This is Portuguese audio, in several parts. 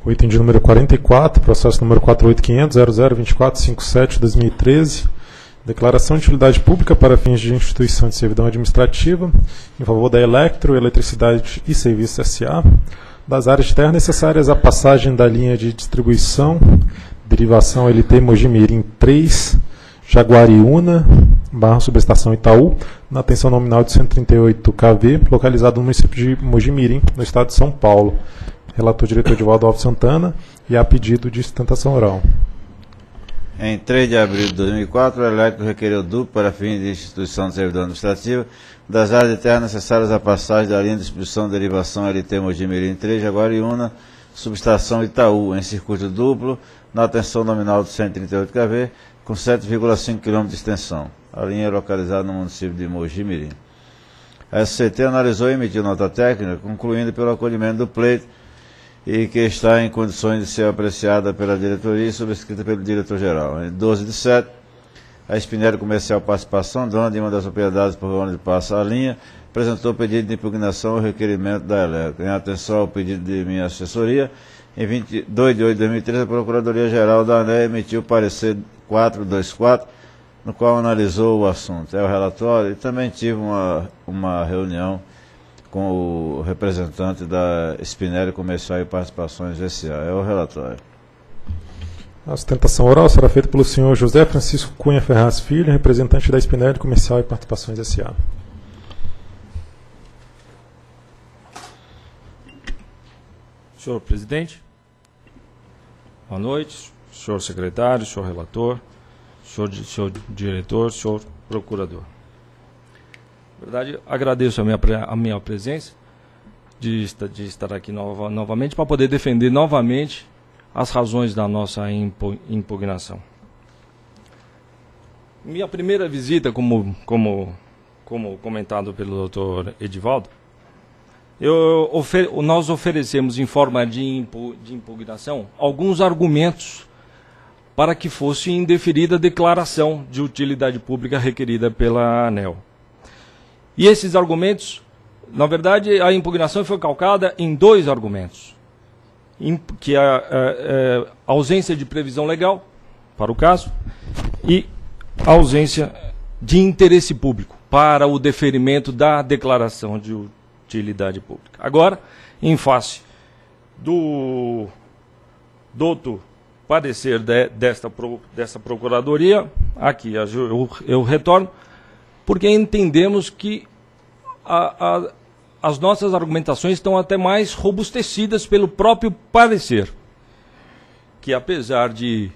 O item de número 44, processo número 48.500.002457/2013, declaração de utilidade pública para fins de instituição de servidão administrativa em favor da Electro, Eletricidade e Serviços S.A., das áreas de terra necessárias à passagem da linha de distribuição, derivação LT Mojimirim 3, Jaguariúna, barra subestação Itaú, na tensão nominal de 138 kV, localizado no município de Mojimirim, no estado de São Paulo. Relator diretor Edivaldo Alves Santana, e a pedido de sustentação oral. Em 3 de abril de 2004, o Electro requereu duplo para fins de instituição de servidão administrativa das áreas de terra necessárias à passagem da linha de distribuição derivação LT Mojimirim 3, Jaguariúna, subestação Itaú, em circuito duplo, na tensão nominal de 138 kV, com 7,5 km de extensão. A linha é localizada no município de Mojimirim. A SCT analisou e emitiu nota técnica, concluindo pelo acolhimento do pleito e que está em condições de ser apreciada pela diretoria e subscrita pelo diretor-geral. Em 12 de setembro, a Spinelli Comercial Participação, dona de uma das propriedades por onde passa a linha, apresentou pedido de impugnação ao requerimento da Electro. Em atenção ao pedido de minha assessoria, em 22 de 8 de 2013, a Procuradoria-Geral da ANEEL emitiu o parecer 424, no qual analisou o assunto. É o relatório, e também tive uma reunião com o representante da Spinelli Comercial e Participações S.A. É o relatório. A sustentação oral será feita pelo senhor José Francisco Cunha Ferraz Filho, representante da Spinelli Comercial e Participações S.A. Senhor presidente, boa noite, senhor secretário, senhor relator, senhor diretor, senhor procurador. Na verdade, agradeço a minha presença de estar aqui novamente para poder defender novamente as razões da nossa impugnação. Minha primeira visita, como comentado pelo doutor Edivaldo, nós oferecemos em forma de impugnação alguns argumentos para que fosse indeferida a declaração de utilidade pública requerida pela ANEEL. E esses argumentos, na verdade, a impugnação foi calcada em dois argumentos, que é a ausência de previsão legal, para o caso, e a ausência de interesse público para o deferimento da declaração de utilidade pública. Agora, em face do douto parecer desta procuradoria, aqui eu retorno, porque entendemos que as nossas argumentações estão até mais robustecidas pelo próprio parecer, que apesar de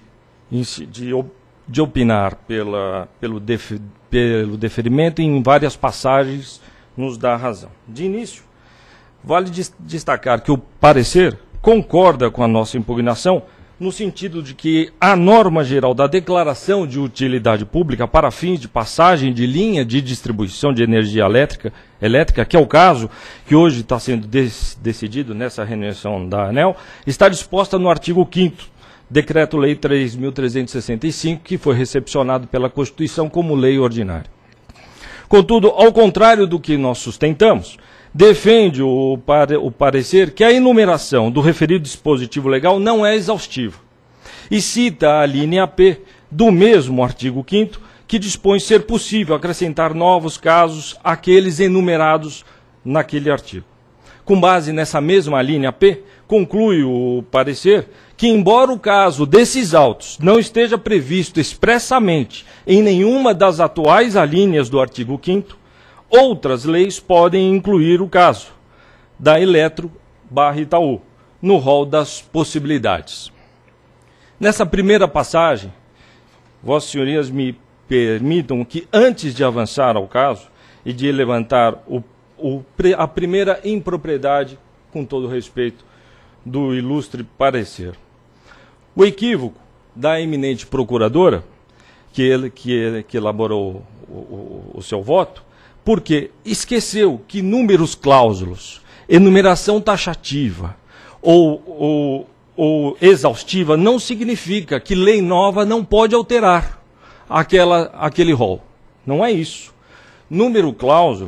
opinar pelo deferimento, em várias passagens nos dá razão. De início, vale destacar que o parecer concorda com a nossa impugnação no sentido de que a norma geral da declaração de utilidade pública para fins de passagem de linha de distribuição de energia elétrica, que é o caso que hoje está sendo decidido nessa reunião da ANEEL, está disposta no artigo 5º, Decreto-Lei 3.365, que foi recepcionado pela Constituição como lei ordinária. Contudo, ao contrário do que nós sustentamos, defende o parecer que a enumeração do referido dispositivo legal não é exaustiva e cita a linha P do mesmo artigo 5º, que dispõe ser possível acrescentar novos casos àqueles enumerados naquele artigo. Com base nessa mesma linha P, conclui o parecer que, embora o caso desses autos não esteja previsto expressamente em nenhuma das atuais alíneas do artigo 5º, outras leis podem incluir o caso da Eletro/Itaú no rol das possibilidades. Nessa primeira passagem, vossas senhorias me permitam que, antes de avançar ao caso e de levantar a primeira impropriedade, com todo respeito, do ilustre parecer. O equívoco da eminente procuradora, que elaborou o seu voto, porque esqueceu que números cláusulos, enumeração taxativa ou exaustiva não significa que lei nova não pode alterar aquele rol. Não é isso. Número cláusulo,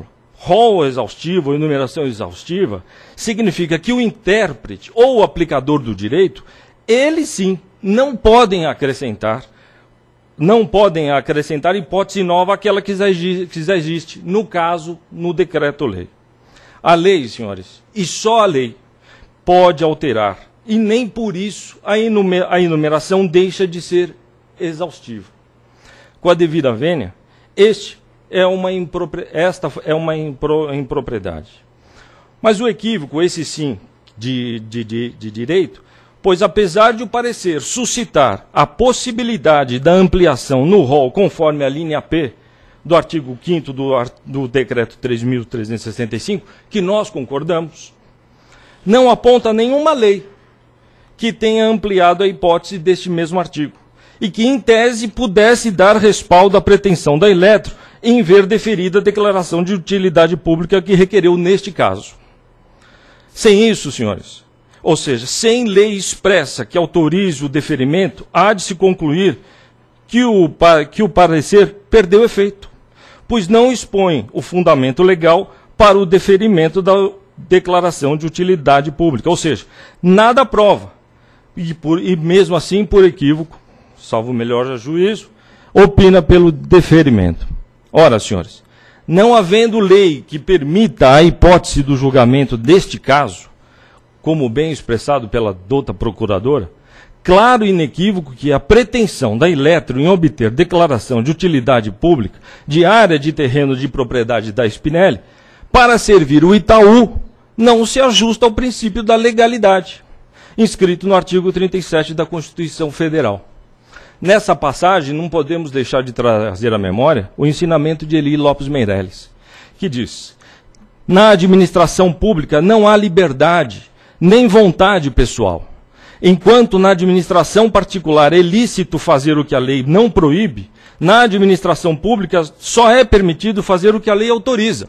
rol exaustivo, enumeração exaustiva, significa que o intérprete ou o aplicador do direito, eles sim, não podem acrescentar hipótese nova àquela que já existe, no caso, no decreto-lei. A lei, senhores, e só a lei, pode alterar, e nem por isso a enumeração deixa de ser exaustiva. Com a devida vênia, esta é uma impropriedade. Mas o equívoco, esse sim, de direito, pois apesar de o parecer suscitar a possibilidade da ampliação no rol conforme a linha P do artigo 5º do decreto 3.365, que nós concordamos, não aponta nenhuma lei que tenha ampliado a hipótese deste mesmo artigo, e que, em tese, pudesse dar respaldo à pretensão da Eletro em ver deferida a declaração de utilidade pública que requereu neste caso. Sem isso, senhores, ou seja, sem lei expressa que autorize o deferimento, há de se concluir que o parecer perdeu efeito, pois não expõe o fundamento legal para o deferimento da declaração de utilidade pública, ou seja, nada prova, e mesmo assim, por equívoco, salvo o melhor juízo, opina pelo deferimento. Ora, senhores, não havendo lei que permita a hipótese do julgamento deste caso, como bem expressado pela douta procuradora, claro e inequívoco que a pretensão da Eletro em obter declaração de utilidade pública de área de terreno de propriedade da Spinelli para servir o Itaú não se ajusta ao princípio da legalidade, inscrito no artigo 37 da Constituição Federal. Nessa passagem, não podemos deixar de trazer à memória o ensinamento de Eli Lopes Meireles, que diz: na administração pública não há liberdade nem vontade pessoal. Enquanto na administração particular é lícito fazer o que a lei não proíbe, na administração pública só é permitido fazer o que a lei autoriza.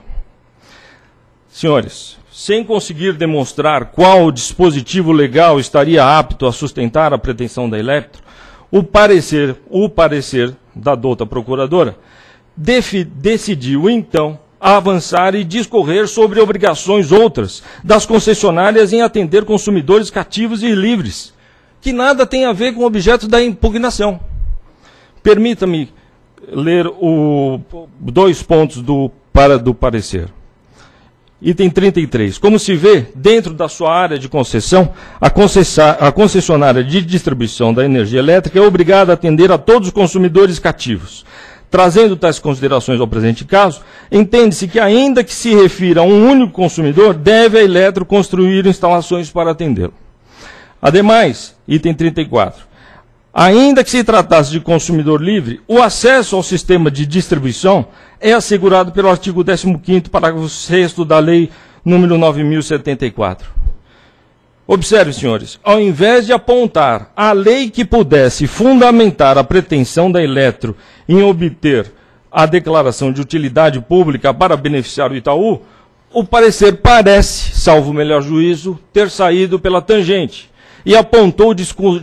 Senhores, sem conseguir demonstrar qual dispositivo legal estaria apto a sustentar a pretensão da Eletro, o parecer da douta procuradora decidiu, então, avançar e discorrer sobre obrigações outras das concessionárias em atender consumidores cativos e livres, que nada tem a ver com o objeto da impugnação. Permita-me ler dois pontos do parecer. Item 33. Como se vê, dentro da sua área de concessão, a concessionária de distribuição da energia elétrica é obrigada a atender a todos os consumidores cativos. Trazendo tais considerações ao presente caso, entende-se que, ainda que se refira a um único consumidor, deve a Eletro construir instalações para atendê-lo. Ademais, item 34. Ainda que se tratasse de consumidor livre, o acesso ao sistema de distribuição é assegurado pelo artigo 15º, parágrafo 6º da Lei nº 9.074. Observe, senhores, ao invés de apontar a lei que pudesse fundamentar a pretensão da Eletro em obter a declaração de utilidade pública para beneficiar o Itaú, o parecer parece, salvo o melhor juízo, ter saído pela tangente e apontou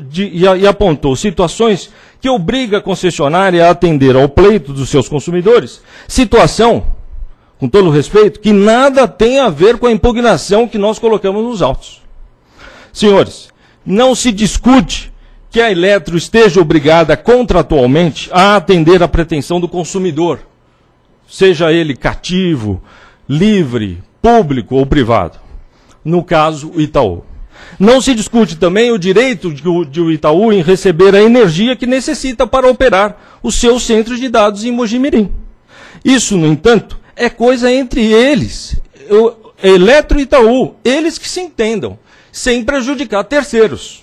situações que obriga a concessionária a atender ao pleito dos seus consumidores, situação, com todo o respeito, que nada tem a ver com a impugnação que nós colocamos nos autos. Senhores, não se discute que a Eletro esteja obrigada contratualmente a atender a pretensão do consumidor, seja ele cativo, livre, público ou privado. No caso, o Itaú. Não se discute também o direito de o Itaú em receber a energia que necessita para operar os seus centros de dados em Mogi-mirim. Isso, no entanto, é coisa entre eles, Eletro e Itaú, eles que se entendam, sem prejudicar terceiros.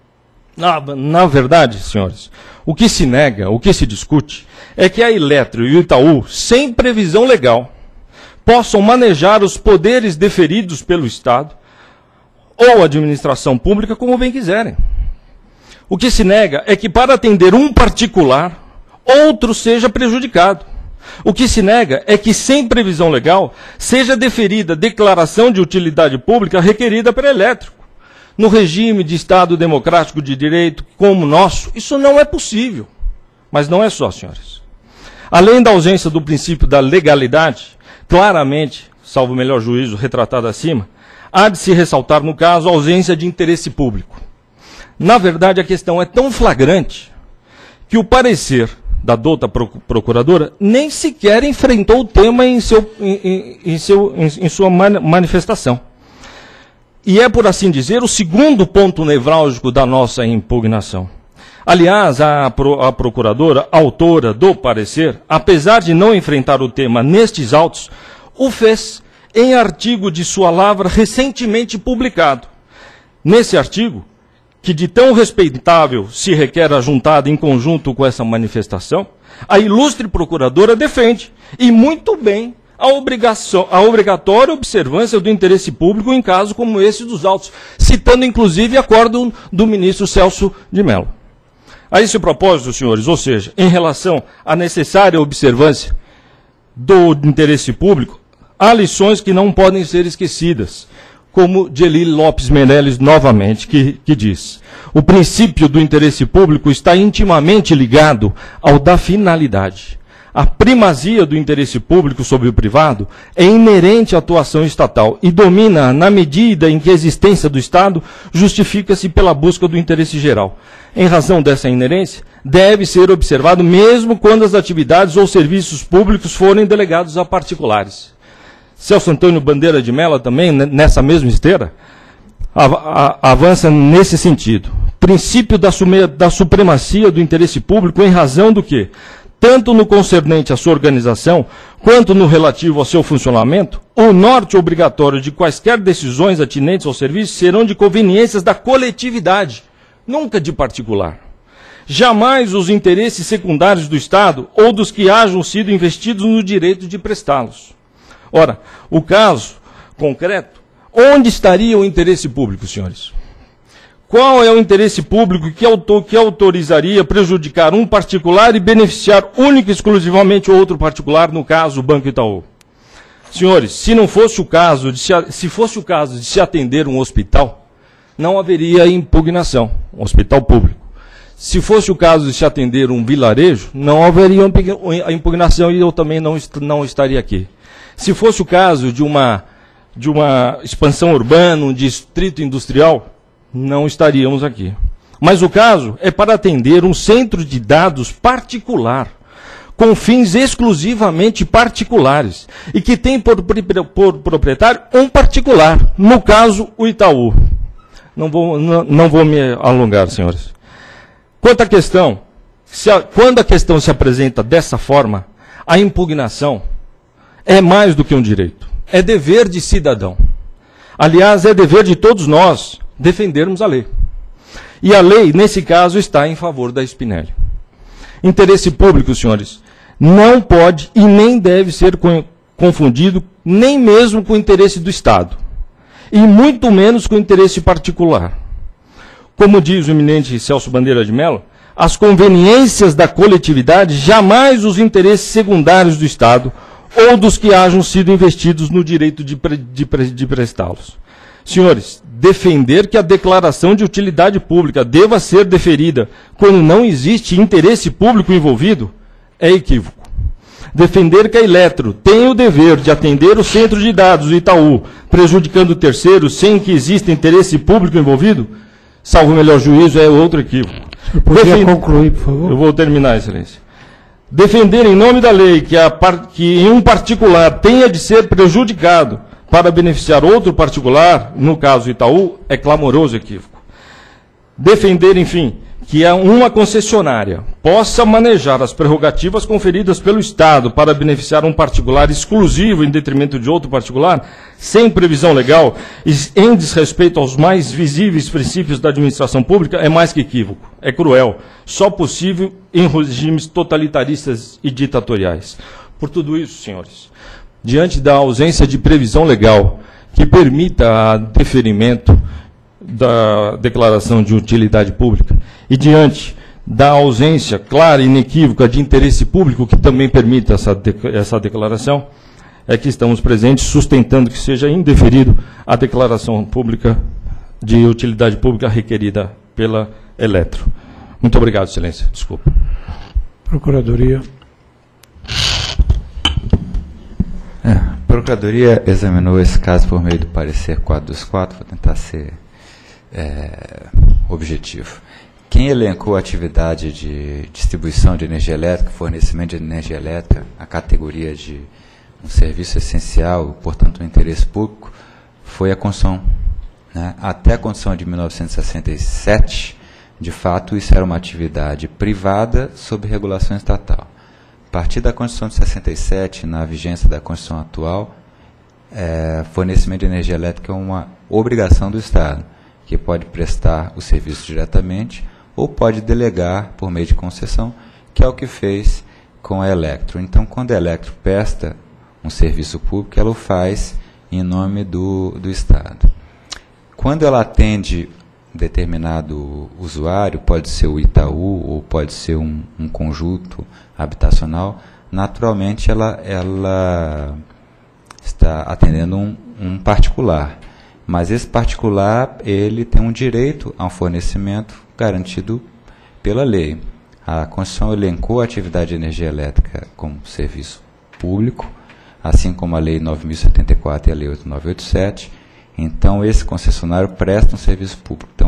Na verdade, senhores, o que se nega, o que se discute, é que a Eletro e o Itaú, sem previsão legal, possam manejar os poderes deferidos pelo Estado ou a administração pública como bem quiserem. O que se nega é que, para atender um particular, outro seja prejudicado. O que se nega é que, sem previsão legal, seja deferida declaração de utilidade pública requerida pela Eletro. No regime de Estado democrático de direito como o nosso, isso não é possível. Mas não é só, senhores. Além da ausência do princípio da legalidade, claramente, salvo o melhor juízo retratado acima, há de se ressaltar, no caso, a ausência de interesse público. Na verdade, a questão é tão flagrante que o parecer da douta procuradora nem sequer enfrentou o tema em sua manifestação. E é, por assim dizer, o segundo ponto nevrálgico da nossa impugnação. Aliás, a procuradora, autora do parecer, apesar de não enfrentar o tema nestes autos, o fez em artigo de sua lavra recentemente publicado. Nesse artigo, que de tão respeitável se requer ajuntada em conjunto com essa manifestação, a ilustre procuradora defende, e muito bem, a obrigatória observância do interesse público em casos como esse dos autos, citando inclusive acórdão do ministro Celso de Mello. A esse propósito, senhores, ou seja, em relação à necessária observância do interesse público, há lições que não podem ser esquecidas, como Gelil Lopes Meirelles novamente, que diz: o princípio do interesse público está intimamente ligado ao da finalidade. A primazia do interesse público sobre o privado é inerente à atuação estatal e domina na medida em que a existência do Estado justifica-se pela busca do interesse geral. Em razão dessa inerência, deve ser observado mesmo quando as atividades ou serviços públicos forem delegados a particulares. Celso Antônio Bandeira de Mello também, nessa mesma esteira, avança nesse sentido. Princípio da supremacia do interesse público em razão do que, tanto no concernente à sua organização, quanto no relativo ao seu funcionamento, o norte obrigatório de quaisquer decisões atinentes ao serviço serão de conveniências da coletividade, nunca de particular. Jamais os interesses secundários do Estado ou dos que hajam sido investidos no direito de prestá-los. Ora, o caso concreto, onde estaria o interesse público, senhores? Qual é o interesse público que autorizaria prejudicar um particular e beneficiar única e exclusivamente outro particular, no caso o Banco Itaú? Senhores, se fosse o caso de se atender um hospital, não haveria impugnação, um hospital público. Se fosse o caso de se atender um vilarejo, não haveria a impugnação e eu também não estaria aqui. Se fosse o caso de uma expansão urbana, um distrito industrial, não estaríamos aqui. Mas o caso é para atender um centro de dados particular, com fins exclusivamente particulares, e que tem por proprietário um particular, no caso o Itaú. Não vou me alongar, senhores. Quanto à questão, quando a questão se apresenta dessa forma, a impugnação é mais do que um direito, é dever de cidadão. Aliás, é dever de todos nós defendermos a lei. E a lei, nesse caso, está em favor da Spinelli. Interesse público, senhores, não pode e nem deve ser confundido nem mesmo com o interesse do Estado, e muito menos com o interesse particular. Como diz o eminente Celso Bandeira de Mello, as conveniências da coletividade, jamais os interesses secundários do Estado ou dos que hajam sido investidos no direito de prestá-los. Senhores, defender que a declaração de utilidade pública deva ser deferida quando não existe interesse público envolvido é equívoco. Defender que a Eletro tem o dever de atender o centro de dados do Itaú, prejudicando terceiros sem que exista interesse público envolvido, salvo o melhor juízo, é outro equívoco. Você poderia concluir, por favor? Eu vou terminar, excelência. Defender em nome da lei que em um particular tenha de ser prejudicado para beneficiar outro particular, no caso Itaú, é clamoroso equívoco. Defender, enfim, que uma concessionária possa manejar as prerrogativas conferidas pelo Estado para beneficiar um particular exclusivo em detrimento de outro particular, sem previsão legal e em desrespeito aos mais visíveis princípios da administração pública, é mais que equívoco, é cruel, só possível em regimes totalitaristas e ditatoriais. Por tudo isso, senhores, diante da ausência de previsão legal que permita o deferimento da declaração de utilidade pública e diante da ausência clara e inequívoca de interesse público que também permita essa declaração, é que estamos presentes sustentando que seja indeferido a declaração pública de utilidade pública requerida pela Eletro. Muito obrigado, excelência. Desculpa. Procuradoria. Procuradoria examinou esse caso por meio do parecer 424, vou tentar ser objetivo. Quem elencou a atividade de distribuição de energia elétrica, fornecimento de energia elétrica, a categoria de um serviço essencial, portanto, um interesse público, foi a Constituição. Né? Até a Constituição de 1967, de fato, isso era uma atividade privada sob regulação estatal. A partir da Constituição de 67, na vigência da Constituição atual, fornecimento de energia elétrica é uma obrigação do Estado, que pode prestar o serviço diretamente ou pode delegar por meio de concessão, que é o que fez com a Elektro. Então, quando a Elektro presta um serviço público, ela o faz em nome do Estado. Quando ela atende determinado usuário, pode ser o Itaú ou pode ser um conjunto habitacional, naturalmente ela está atendendo um particular. Mas esse particular, ele tem um direito a um fornecimento garantido pela lei. A Constituição elencou a atividade de energia elétrica como serviço público, assim como a Lei 9.074 e a Lei 8.987. Então, esse concessionário presta um serviço público. Então,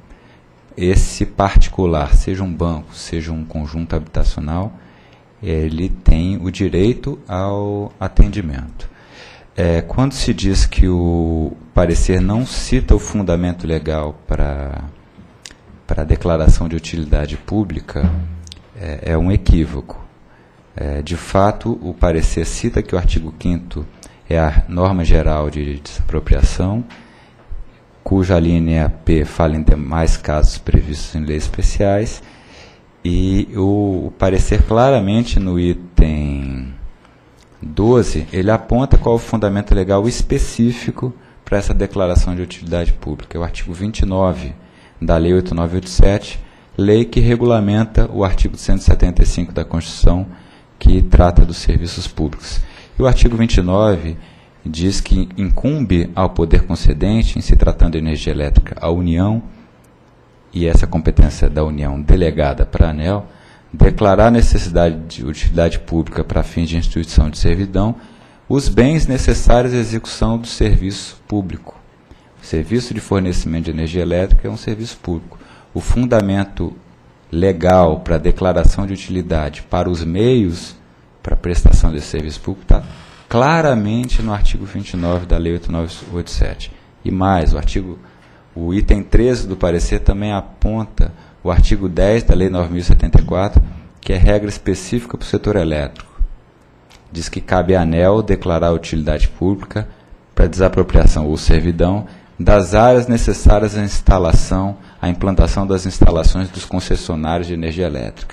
esse particular, seja um banco, seja um conjunto habitacional, ele tem o direito ao atendimento. Quando se diz que o parecer não cita o fundamento legal para a declaração de utilidade pública, é um equívoco. De fato, o parecer cita que o artigo 5º é a norma geral de desapropriação, cuja linha P fala em demais casos previstos em leis especiais, e o parecer claramente no item 12, ele aponta qual é o fundamento legal específico para essa declaração de utilidade pública. É o artigo 29 da Lei 8987, lei que regulamenta o artigo 175 da Constituição, que trata dos serviços públicos. E o artigo 29 diz que incumbe ao poder concedente, em se tratando de energia elétrica, a União, e essa competência da União delegada para a ANEEL, declarar a necessidade de utilidade pública para fins de instituição de servidão, os bens necessários à execução do serviço público. O serviço de fornecimento de energia elétrica é um serviço público. O fundamento legal para a declaração de utilidade para os meios para a prestação desse serviço público está claramente no artigo 29 da Lei 8987. E mais, o item 13 do parecer também aponta o artigo 10 da Lei 9.074, que é regra específica para o setor elétrico. Diz que cabe à ANEEL declarar a utilidade pública para desapropriação ou servidão das áreas necessárias à instalação, à implantação das instalações dos concessionários de energia elétrica.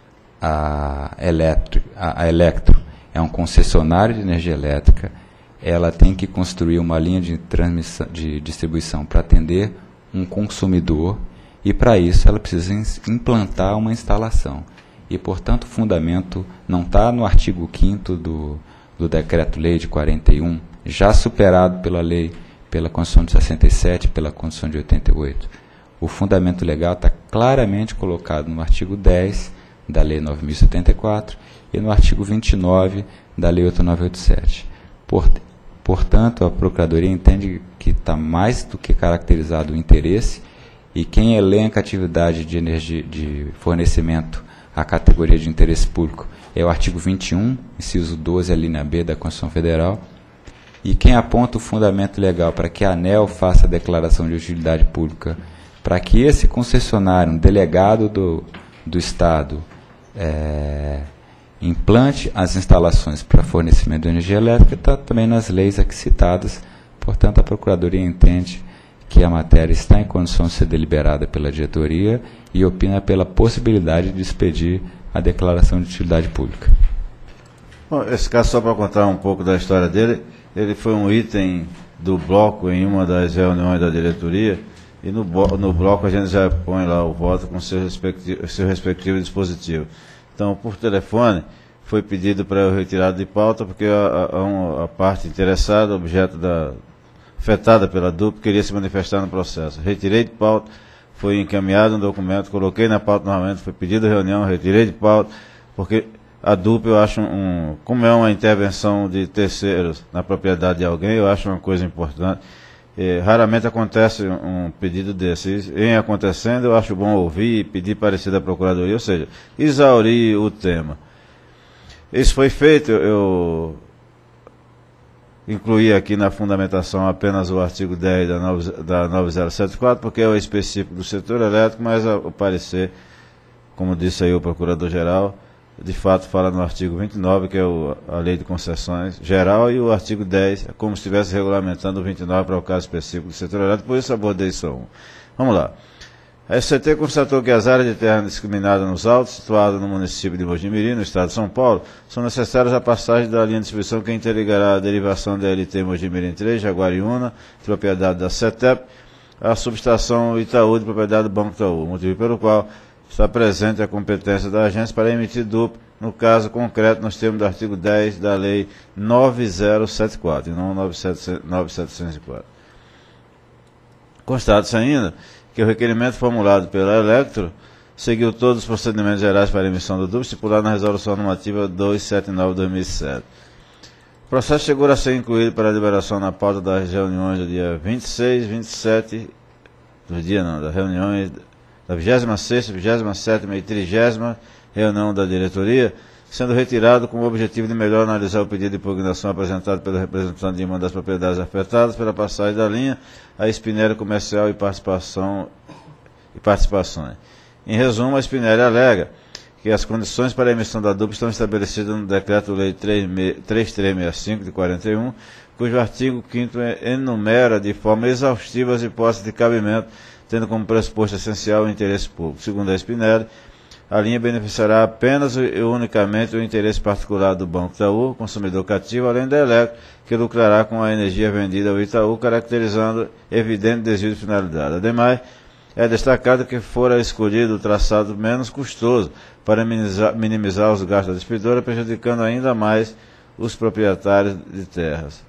A Elektro é um concessionário de energia elétrica, ela tem que construir uma linha de distribuição para atender um consumidor, e para isso ela precisa implantar uma instalação. E, portanto, o fundamento não está no artigo 5º do Decreto-Lei de 41, já superado pela Constituição de 67, pela Constituição de 88. O fundamento legal está claramente colocado no artigo 10 da Lei 9.074 e no artigo 29 da Lei 8987. Portanto, a Procuradoria entende que está mais do que caracterizado o interesse, e quem elenca a atividade de energia de fornecimento à categoria de interesse público é o artigo 21, inciso 12, a linha B da Constituição Federal, e quem aponta o fundamento legal para que a ANEEL faça a declaração de utilidade pública, para que esse concessionário, um delegado do Estado, implante as instalações para fornecimento de energia elétrica, está também nas leis aqui citadas. Portanto, a Procuradoria entende que a matéria está em condição de ser deliberada pela diretoria e opina pela possibilidade de expedir a declaração de utilidade pública. Bom, esse caso, só para contar um pouco da história dele, ele foi um item do bloco em uma das reuniões da diretoria, e no bloco a gente já põe lá o voto com seu respectivo dispositivo. Então, por telefone, foi pedido para eu retirar de pauta, porque a parte interessada, objeto afetada pela dupla, queria se manifestar no processo. Retirei de pauta, foi encaminhado um documento, coloquei na pauta novamente, foi pedido reunião, retirei de pauta, porque a DUP, eu acho, como é uma intervenção de terceiros na propriedade de alguém, eu acho uma coisa importante. Raramente acontece um pedido desse. Em acontecendo, eu acho bom ouvir e pedir parecer da Procuradoria, ou seja, exaurir o tema. Isso foi feito, eu incluí aqui na fundamentação apenas o artigo 10 da 9074, porque é o específico do setor elétrico, mas o parecer, como disse aí o Procurador-Geral, de fato fala no artigo 29, que é a Lei de Concessões Geral, e o artigo 10, é como se estivesse regulamentando o 29 para o caso específico do setor elétrico, por isso abordei só um. Vamos lá. A SCT constatou que as áreas de terra discriminadas nos autos, situadas no município de Mojimirim, no estado de São Paulo, são necessárias a passagem da linha de distribuição que interligará a derivação da LT Mojimirim 3, Jaguariúna, de propriedade da CETEP, à subestação Itaú, de propriedade do Banco Itaú, motivo pelo qual está presente a competência da agência para emitir DUP, no caso concreto, nos termos do artigo 10 da Lei 9074, e não 9704. Constata-se ainda que o requerimento formulado pela Electro seguiu todos os procedimentos gerais para a emissão do DUP, estipulado na Resolução Normativa 279/2007. O processo chegou a ser incluído para a liberação na pauta das reuniões do dia 26, 27, das reuniões da 26ª, 27ª e 30ª reunião da diretoria, sendo retirado com o objetivo de melhor analisar o pedido de impugnação apresentado pelo representante de uma das propriedades afetadas pela passagem da linha, a Spinelli Comercial e Participações. Em resumo, a Spinelli alega que as condições para a emissão da DUP estão estabelecidas no Decreto-Lei 3365 de 41, cujo artigo 5º enumera de forma exaustiva as hipóteses de cabimento, tendo como pressuposto essencial o interesse público. Segundo a Spinelli, a linha beneficiará apenas e unicamente o interesse particular do Banco Itaú, consumidor cativo, além da Electro, que lucrará com a energia vendida ao Itaú, caracterizando evidente desvio de finalidade. Ademais, é destacado que fora escolhido o traçado menos custoso para minimizar os gastos da distribuidora, prejudicando ainda mais os proprietários de terras.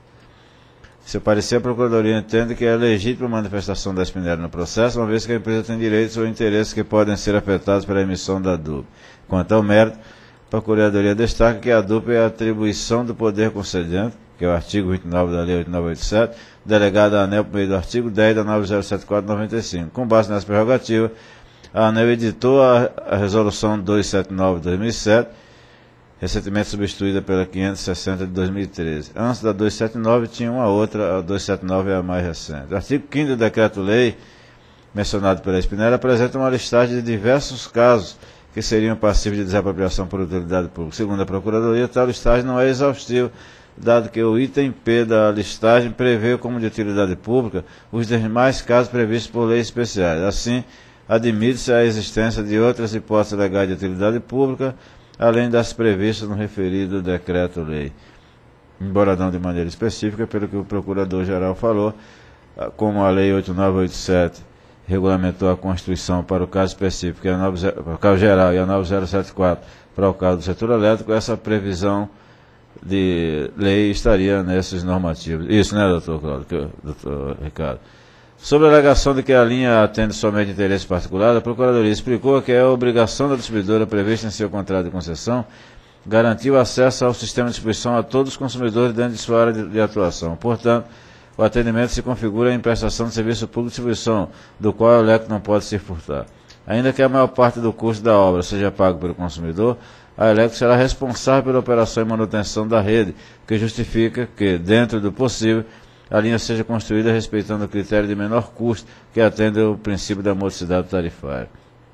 Seu parecer, a Procuradoria entende que é legítima a manifestação da Spinelli no processo, uma vez que a empresa tem direitos ou interesses que podem ser afetados pela emissão da DUP. Quanto ao mérito, a Procuradoria destaca que a DUP é a atribuição do poder concedente, que é o artigo 29 da Lei 8987, delegado à ANEEL por meio do artigo 10 da 9074/95. Com base nessa prerrogativa, a ANEEL editou a Resolução 279/2007, recentemente substituída pela 560 de 2013. Antes da 279 tinha uma outra, a 279 é a mais recente. O artigo 5º do Decreto-Lei, mencionado pela Spinelli, apresenta uma listagem de diversos casos que seriam passíveis de desapropriação por utilidade pública. Segundo a Procuradoria, tal listagem não é exaustiva, dado que o item P da listagem prevê como de utilidade pública os demais casos previstos por leis especiais. Assim, admite-se a existência de outras hipóteses legais de utilidade pública, além das previstas no referido decreto-lei. Embora não de maneira específica, pelo que o Procurador-Geral falou, como a Lei 8987 regulamentou a Constituição para o caso específico, para o caso geral, e a 9074 para o caso do setor elétrico, essa previsão de lei estaria nesses normativos. Isso, né, doutor Ricardo? Sobre a alegação de que a linha atende somente interesse particular, a Procuradoria explicou que é a obrigação da distribuidora prevista em seu contrato de concessão garantir o acesso ao sistema de distribuição a todos os consumidores dentro de sua área de atuação. Portanto, o atendimento se configura em prestação de serviço público de distribuição, do qual a Electro não pode se furtar. Ainda que a maior parte do custo da obra seja pago pelo consumidor, a Electro será responsável pela operação e manutenção da rede, o que justifica que, dentro do possível, a linha seja construída respeitando o critério de menor custo, que atende ao princípio da modicidade tarifária.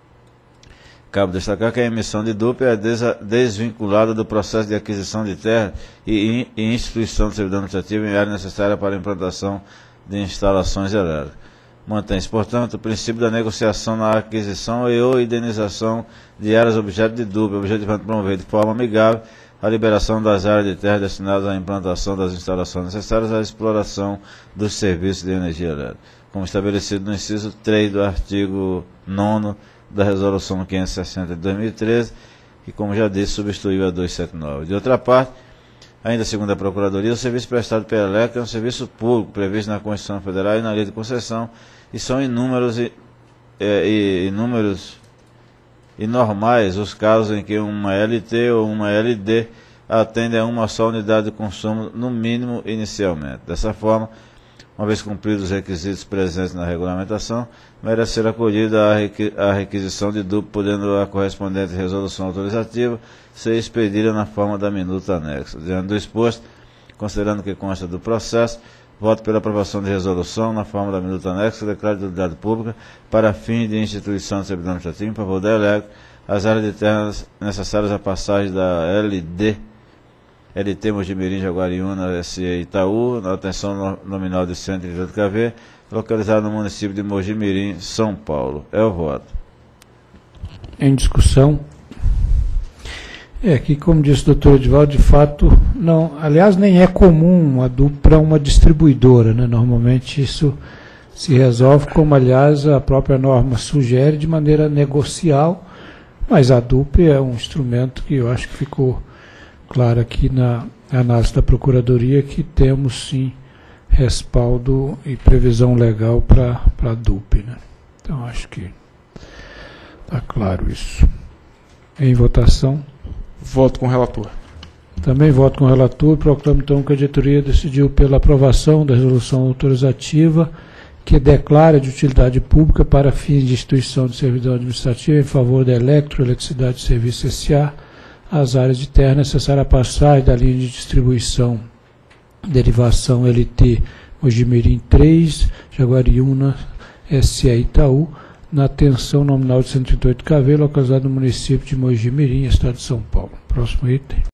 Cabe destacar que a emissão de DUP é desvinculada do processo de aquisição de terra e instituição de servidão administrativo em área necessária para a implantação de instalações elétricas. Mantém-se, portanto, o princípio da negociação na aquisição e ou indenização de áreas objeto de DUP, objetivamente promover de forma amigável a liberação das áreas de terra destinadas à implantação das instalações necessárias à exploração dos serviços de energia elétrica, como estabelecido no inciso 3 do artigo 9º da Resolução 560 de 2013, que, como já disse, substituiu a 279. De outra parte, ainda segundo a Procuradoria, o serviço prestado pela Electro é um serviço público previsto na Constituição Federal e na Lei de Concessão, e são inúmeros e normais os casos em que uma LT ou uma LD atendem a uma só unidade de consumo, no mínimo inicialmente. Dessa forma, uma vez cumpridos os requisitos presentes na regulamentação, merece ser acolhida a requisição de duplo, podendo a correspondente resolução autorizativa ser expedida na forma da minuta anexa. Diante do exposto, considerando que consta do processo, voto pela aprovação de resolução na forma da minuta anexa, declaro de utilidade pública para fins de instituição de servidão administrativo em favor da elétrica, as áreas de terra necessárias à passagem da LT Mojimirim Jaguariúna S.A. Itaú, na atenção nominal de 138 kV, localizado no município de Mojimirim, São Paulo. É o voto. Em discussão. Que, como disse o doutor Edivaldo, de fato, não, aliás, nem é comum a DUP para uma distribuidora, né? Normalmente isso se resolve, como aliás a própria norma sugere, de maneira negocial, mas a DUP é um instrumento que eu acho que ficou claro aqui na análise da Procuradoria, que temos sim respaldo e previsão legal para a DUP, né? Então acho que está claro isso. Em votação. Voto com o relator. Também voto com o relator. Proclamo então que a diretoria decidiu pela aprovação da resolução autorizativa que declara de utilidade pública para fins de instituição de servidão administrativa em favor da Eletricidade e Serviço S.A. as áreas de terra necessárias à passagem da linha de distribuição derivação LT Mojimirim 3, Jaguariúna S.A. Itaú, na tensão nominal de 138 kV, localizado no município de Mojimirim, estado de São Paulo. Próximo item.